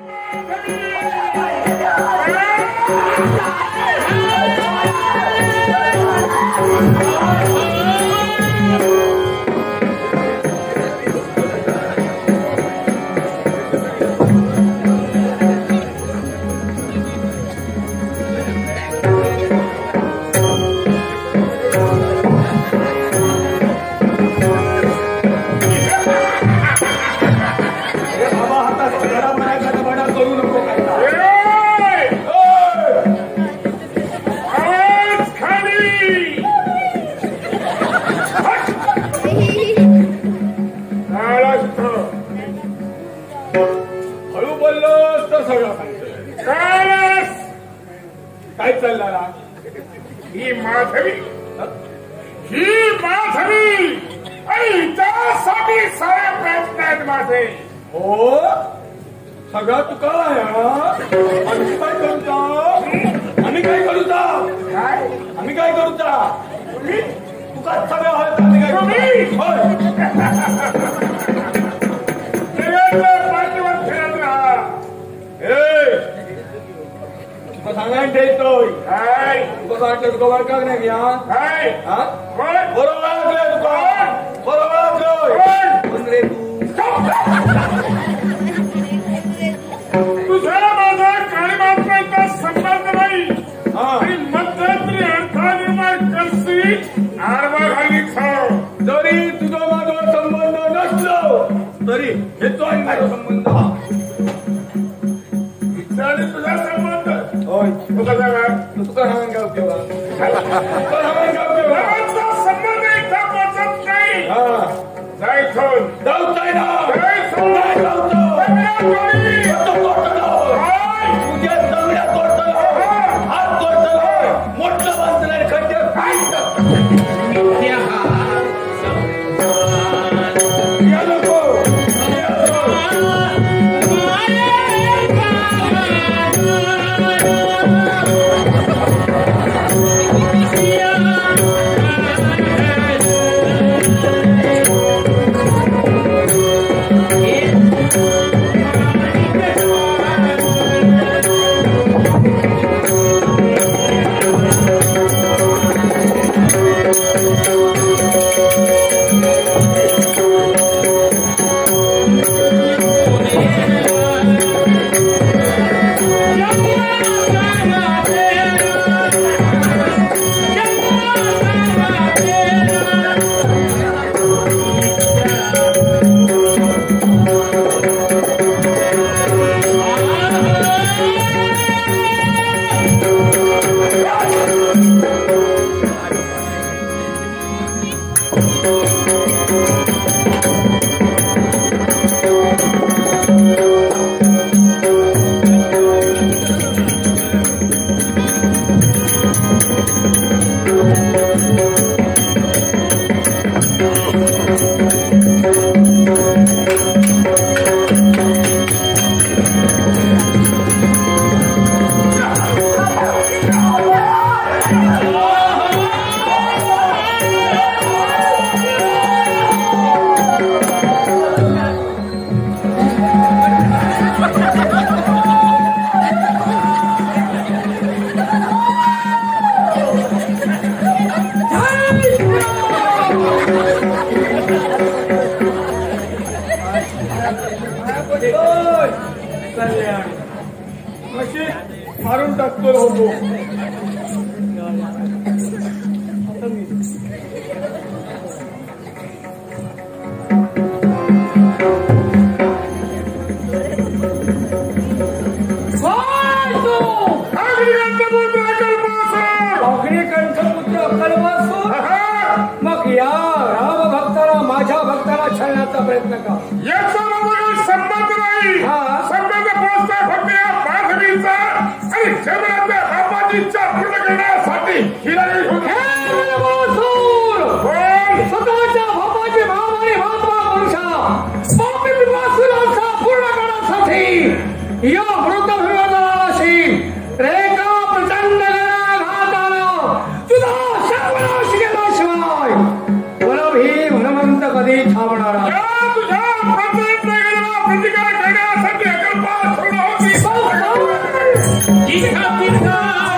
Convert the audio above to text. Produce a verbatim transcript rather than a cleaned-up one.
काय चालला ही माधवी ही माधवी त्यासाठी सारे प्रयत्न आहेत माझे. हो सगळं तू काय आम्ही काय करूचा आम्ही काय करूचा काय आम्ही काय करूचा तुम्ही तू काय सगळं आहेत आम्ही काय पाठीवर फिरत राहा. सांगायला येतोय काय तुका सांगतो तुका वळखाक नाही घ्या काय बरोबर ऐकलंय तुका बरोबर ऐकलोय रे तू तुझा माझा काय मात्र संबंध नाही आणि मध्यंतरी अर्था निर्माण करशील आडवा घाली खाव. जरी तुझा माझा संबंध नसलो तरी येतोय माझा संबंध तुझा संबंध होय तुका सांगा तुका सांगा काय उपयोग तुका सांगा काय उपयोग आमचा संबंध इथं पोचत नाही. हा जायचं जाऊचाय ना जायचं जायचं तुझ्या जमड्या तोडतलो हात तोडतलो मोठं बांधलंय खड्डे या नको मारून टाकतो होतो. मग या राम भक्ताला माझ्या भक्ताला छळण्याचा प्रयत्न का याचा संबंध नाही. संबंध पोचतोय फक्त या माधवीचा आणि जगण्याच्या बापाची इच्छा पूर्ण करण्यासाठी स्वतःच्या बापाची भाव आणि महात्मा पुरुषा बापी विवासुरांचा पूर्ण करण्यासाठी या मृत विरोधाशी रेखा प्रचंड घातानं तुझा सर्वनाश केल्याशिवाय मला भी हनुमंत कधी थांबणारा तुझ्या प्रयत्न प्रतिकार करण्यासाठी अकल्पा पूर्ण होत खातिर